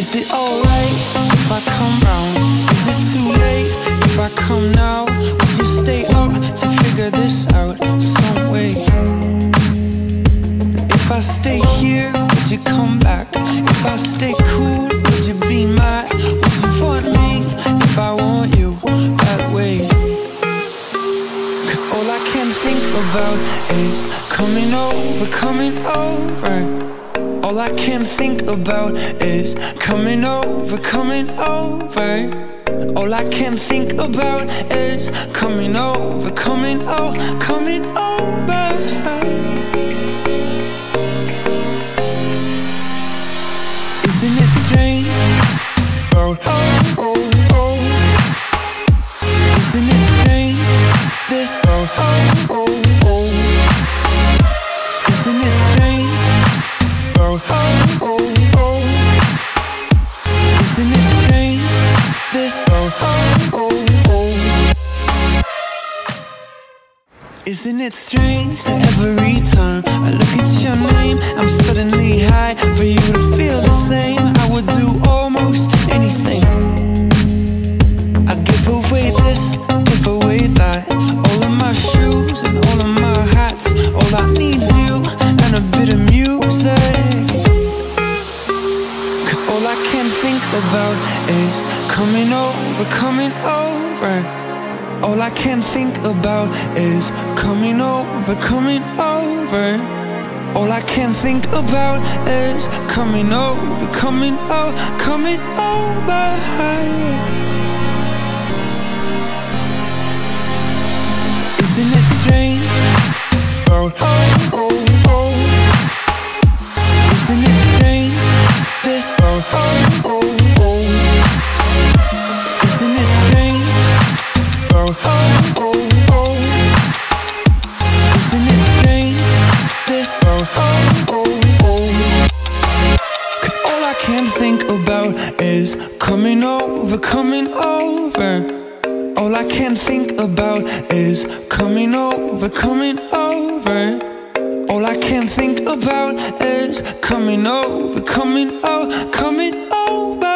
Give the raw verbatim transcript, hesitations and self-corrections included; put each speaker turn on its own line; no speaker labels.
Is it alright if I come round? Is it too late if I come now? Will you stay up to figure this out some way? If I stay here, would you come back? If I stay cool, would you be mad? Would you want me if I want you that way? Cause all I can think about is coming over, coming over. All I can think about is coming over, coming over. All I can think about is coming over, coming over, coming over. Isn't it strange? Oh, oh, oh, oh. Isn't it strange? This, oh, oh, oh, oh. Isn't it strange? Oh, oh, oh, oh. Isn't it strange? This, oh, oh, oh, oh. Isn't it strange that every time I look at your name, I'm suddenly high? For you to feel the same, I would do almost anything. I give away this, give away that. All of my shoes and all of my hats. All I need's you and a bit of music. Cause all I can think about is coming over, coming over. All I can think about is coming over, coming over. All I can think about is coming over, coming over, coming over. Isn't it strange? Oh, oh, oh, oh. Isn't it strange? This, oh, oh, oh, oh. Isn't it strange? Oh, oh, oh, oh. Isn't it strange? This, oh, oh, oh, oh. Cause all I can think about is coming over, coming over. All I can think about is coming over, coming over. All I can think about is coming over, coming over, coming over.